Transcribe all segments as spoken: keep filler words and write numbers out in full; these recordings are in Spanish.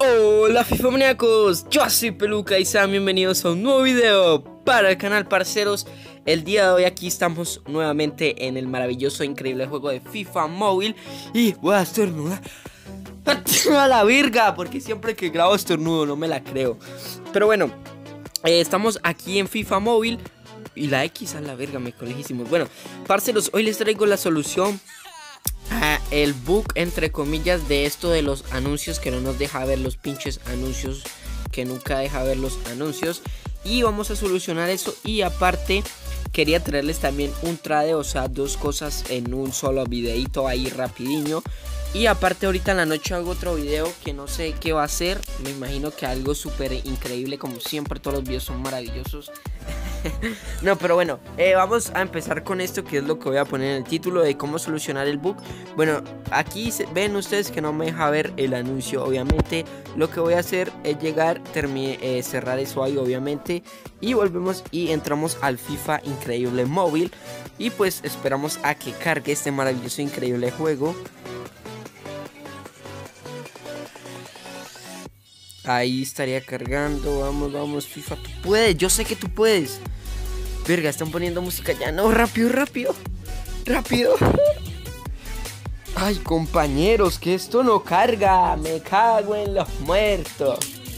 Hola FIFAmaníacos, yo soy Peluca y sean bienvenidos a un nuevo video para el canal, parceros. El día de hoy aquí estamos nuevamente en el maravilloso, increíble juego de FIFA Móvil. Y voy a estornudar a la virga, porque siempre que grabo estornudo, no me la creo. Pero bueno, eh, estamos aquí en FIFA Móvil. Y la X a la verga, me colegísimos. Bueno, parceros, hoy les traigo la solución a el bug, entre comillas, de esto de los anuncios, que no nos deja ver los pinches anuncios, que nunca deja ver los anuncios. Y vamos a solucionar eso. Y aparte quería traerles también un trade, o sea, dos cosas en un solo videito ahí rapidiño. Y aparte ahorita en la noche hago otro video que no sé qué va a ser. Me imagino que algo súper increíble, como siempre todos los videos son maravillosos. No, pero bueno, eh, vamos a empezar con esto, que es lo que voy a poner en el título de cómo solucionar el bug. Bueno, aquí se, ven ustedes que no me deja ver el anuncio. Obviamente lo que voy a hacer es llegar, eh, cerrar eso ahí obviamente, y volvemos y entramos al FIFA increíble móvil. Y pues esperamos a que cargue este maravilloso increíble juego. Ahí estaría cargando. Vamos, vamos, FIFA, tú puedes, yo sé que tú puedes. Verga, están poniendo música ya. No, rápido, rápido, rápido. Ay, compañeros, que esto no carga. Me cago en los muertos.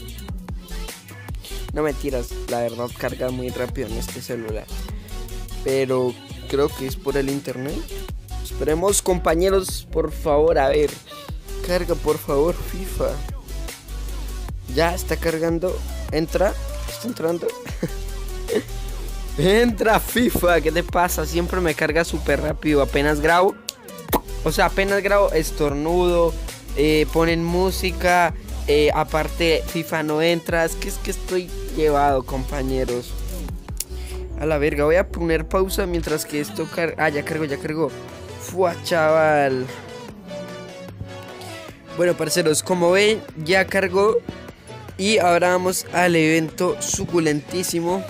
No, mentiras, la verdad carga muy rápido en este celular. Pero creo que es por el internet. Esperemos, compañeros, por favor, a ver. Carga, por favor, FIFA. Ya está cargando. Entra. Está entrando. Entra, FIFA. ¿Qué te pasa? Siempre me carga súper rápido. Apenas grabo. O sea, apenas grabo estornudo. Eh, ponen música. Eh, aparte, FIFA no entra. Es que es que estoy llevado, compañeros. A la verga. Voy a poner pausa mientras que esto carga. Ah, ya cargó, ya cargó. Fua, chaval. Bueno, parceros, como ven, ya cargó. Y ahora vamos al evento suculentísimo.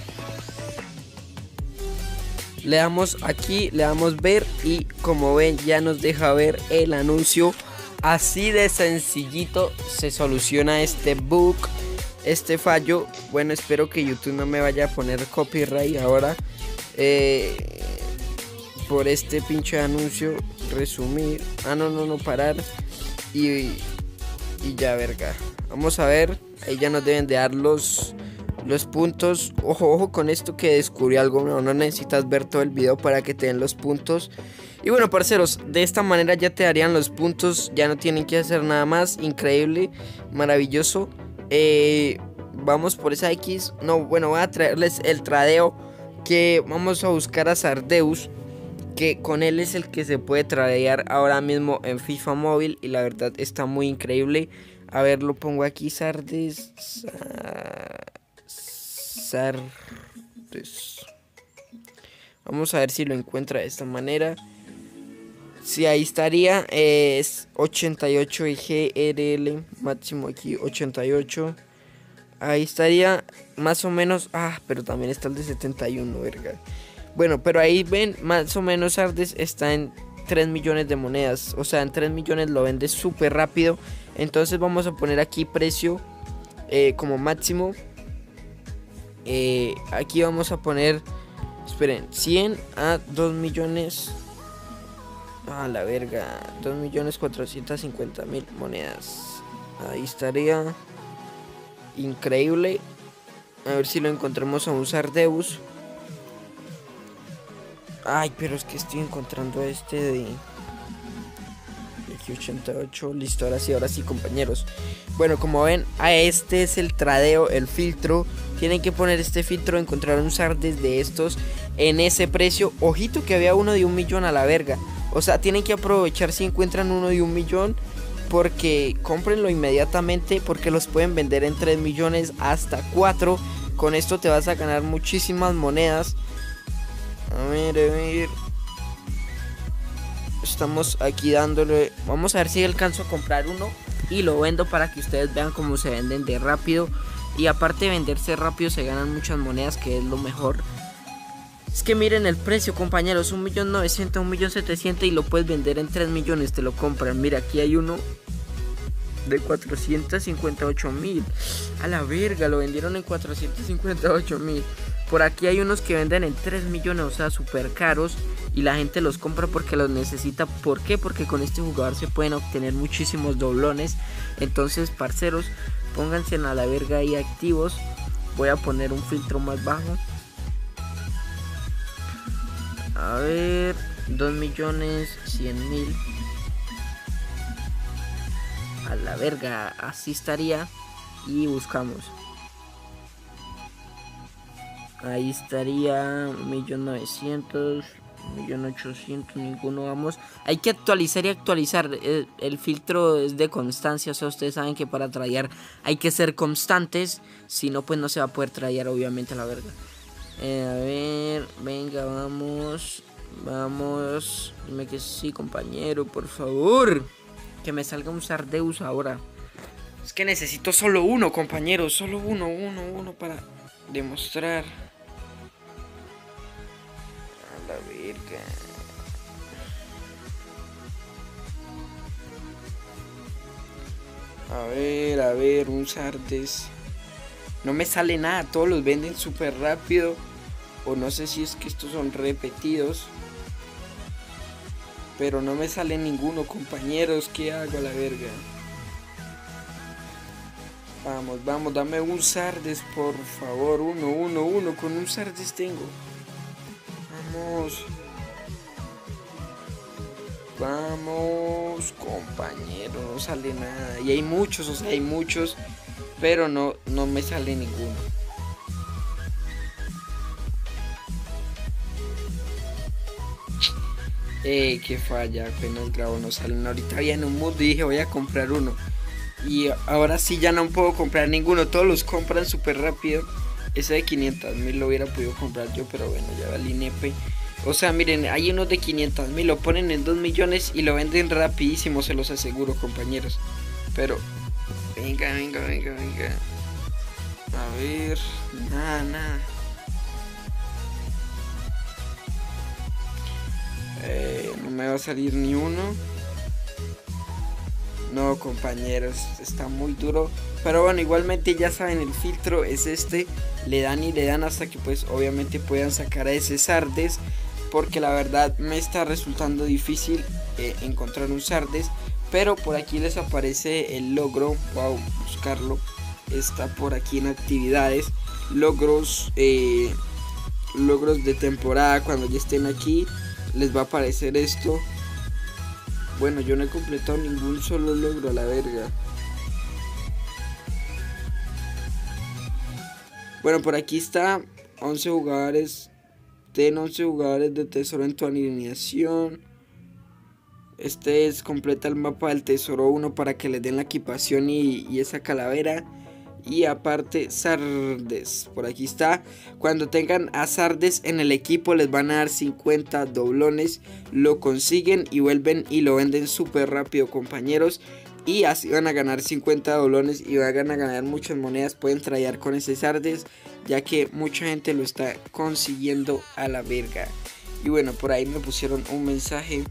Le damos aquí, le damos ver. Y como ven, ya nos deja ver el anuncio. Así de sencillito se soluciona este bug, este fallo. Bueno, espero que YouTube no me vaya a poner copyright ahora eh, por este pinche anuncio. Resumir. Ah, no, no, no, parar. Y, y ya, verga. Vamos a ver. Ahí ya nos deben de dar los, los puntos. Ojo, ojo con esto, que descubrí algo. No, no necesitas ver todo el video para que te den los puntos. Y bueno, parceros, de esta manera ya te darían los puntos. Ya no tienen que hacer nada más. Increíble, maravilloso. eh, Vamos por esa X. No, bueno, voy a traerles el tradeo. Que vamos a buscar a Sardeus, que con él es el que se puede tradear ahora mismo en FIFA Móvil. Y la verdad está muy increíble. A ver, lo pongo aquí, Sardes. Sardes. Vamos a ver si lo encuentra de esta manera. Sí, ahí estaría. Eh, es ochenta y ocho G R L. Máximo aquí, ochenta y ocho. Ahí estaría más o menos. Ah, pero también está el de setenta y uno, verga. Bueno, pero ahí ven, más o menos Sardes está en tres millones de monedas. O sea, en tres millones lo vende súper rápido. Entonces vamos a poner aquí precio eh, como máximo. eh, Aquí vamos a poner, esperen, cien a dos millones. A la verga, dos millones cuatrocientos cincuenta mil monedas. Ahí estaría. Increíble. A ver si lo encontramos a un Sardeus. Ay, pero es que estoy encontrando este de aquí ochenta y ocho. Listo, ahora sí, ahora sí, compañeros. Bueno, como ven, a este es el tradeo, el filtro. Tienen que poner este filtro, encontrar un Sardes de estos en ese precio. Ojito que había uno de un millón, a la verga. O sea, tienen que aprovechar si encuentran uno de un millón, porque cómprenlo inmediatamente, porque los pueden vender en tres millones hasta cuatro. Con esto te vas a ganar muchísimas monedas. A ver, a ver. Estamos aquí dándole. Vamos a ver si alcanzo a comprar uno y lo vendo para que ustedes vean cómo se venden de rápido. Y aparte de venderse rápido, se ganan muchas monedas, que es lo mejor. Es que miren el precio, compañeros, un millón novecientos, un millón setecientos, y lo puedes vender en tres millones, te lo compran. Mira, aquí hay uno de cuatrocientos cincuenta y ocho mil. A la verga, lo vendieron en cuatrocientos cincuenta y ocho mil. Por aquí hay unos que venden en tres millones, o sea, súper caros. Y la gente los compra porque los necesita. ¿Por qué? Porque con este jugador se pueden obtener muchísimos doblones. Entonces, parceros, pónganse a la verga ahí activos. Voy a poner un filtro más bajo. A ver, dos millones cien mil. A la verga, así estaría. Y buscamos. Ahí estaría un millón novecientos mil, un millón ochocientos mil, ninguno, vamos. Hay que actualizar y actualizar. El, el filtro es de constancia. O sea, ustedes saben que para tradear hay que ser constantes. Si no, pues no se va a poder tradear, obviamente, a la verga. Eh, a ver, venga, vamos. Vamos. Dime que sí, compañero, por favor. Que me salga un Sardeus ahora. Es que necesito solo uno, compañero. Solo uno, uno, uno para demostrar. A la verga. A ver, a ver, un Sardes. No me sale nada, todos los venden súper rápido. O no sé si es que estos son repetidos. Pero no me sale ninguno, compañeros. ¿Qué hago a la verga? Vamos, vamos, dame un Sardes, por favor. Uno, uno, uno. Con un Sardes tengo. Vamos. Vamos, compañero. No sale nada. Y hay muchos, o sea, hay muchos. Pero no, no me sale ninguno. Eh, que falla, apenas grabo, no salen. Ahorita había en un mood y dije voy a comprar uno. Y ahora sí ya no puedo comprar ninguno. Todos los compran súper rápido. Ese de quinientos mil lo hubiera podido comprar yo, pero bueno, ya valí nepe. O sea, miren, hay unos de quinientos mil, lo ponen en dos millones y lo venden rapidísimo, se los aseguro, compañeros. Pero, venga, venga, venga, venga. A ver, nada, nada. Eh, no me va a salir ni uno. No, compañeros, está muy duro. Pero bueno, igualmente ya saben, el filtro es este. Le dan y le dan hasta que pues obviamente puedan sacar a ese Sardes. Porque la verdad me está resultando difícil eh, encontrar un Sardes. Pero por aquí les aparece el logro. Wow, buscarlo. Está por aquí en actividades. Logros, eh, logros de temporada. Cuando ya estén aquí les va a aparecer esto. Bueno, yo no he completado ningún solo logro a la verga. Bueno, por aquí está once jugadores. Ten once jugadores de tesoro en tu alineación. Este es completa el mapa del tesoro uno para que les den la equipación y, y esa calavera. Y aparte Sardes, por aquí está. Cuando tengan a Sardes en el equipo les van a dar cincuenta doblones. Lo consiguen y vuelven y lo venden súper rápido, compañeros. Y así van a ganar cincuenta doblones y van a ganar muchas monedas. Pueden tradear con ese Sardes, ya que mucha gente lo está consiguiendo a la verga. Y bueno, por ahí me pusieron un mensaje.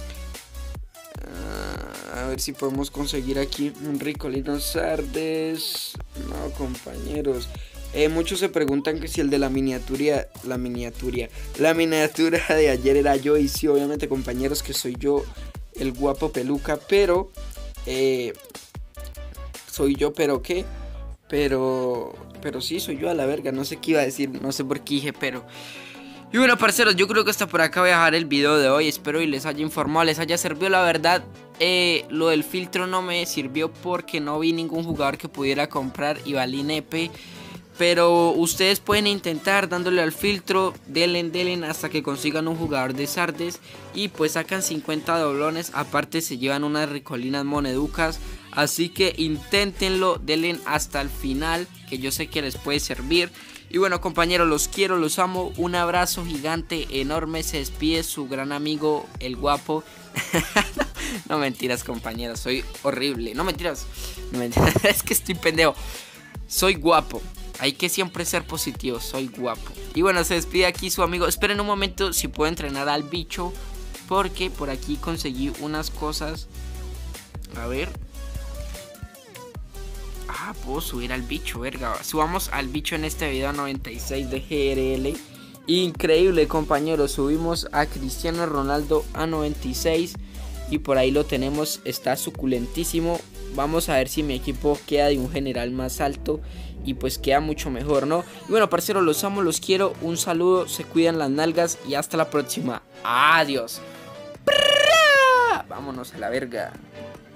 A ver si podemos conseguir aquí un ricolino Sardes. No, compañeros. Eh, muchos se preguntan que si el de la miniatura, la miniatura, la miniatura de ayer era yo. Y sí, obviamente, compañeros, que soy yo, el guapo peluca. Pero, eh, soy yo, pero qué. Pero, pero sí, soy yo a la verga. No sé qué iba a decir, no sé por qué dije, pero... Y bueno, parceros, yo creo que hasta por acá voy a dejar el video de hoy. Espero y les haya informado, les haya servido. La verdad, eh, lo del filtro no me sirvió porque no vi ningún jugador que pudiera comprar y valí nepe. Pero ustedes pueden intentar dándole al filtro, denle, denle hasta que consigan un jugador de Sardes. Y pues sacan cincuenta doblones, aparte se llevan unas ricolinas moneducas. Así que inténtenlo, denle hasta el final, que yo sé que les puede servir. Y bueno, compañeros, los quiero, los amo. Un abrazo gigante, enorme. Se despide su gran amigo, el guapo. No mentiras, compañeros, soy horrible. No mentiras, no mentiras. Es que estoy pendejo. Soy guapo. Hay que siempre ser positivo, soy guapo. Y bueno, se despide aquí su amigo. Esperen un momento si puedo entrenar al bicho, porque por aquí conseguí unas cosas. A ver. Ah, puedo subir al bicho, verga. Subamos al bicho en este video a noventa y seis de G R L. Increíble, compañeros. Subimos a Cristiano Ronaldo a noventa y seis. Y por ahí lo tenemos. Está suculentísimo. Vamos a ver si mi equipo queda de un general más alto. Y pues queda mucho mejor, ¿no? Y bueno, parceros, los amo, los quiero. Un saludo, se cuidan las nalgas. Y hasta la próxima. Adiós. Vámonos a la verga.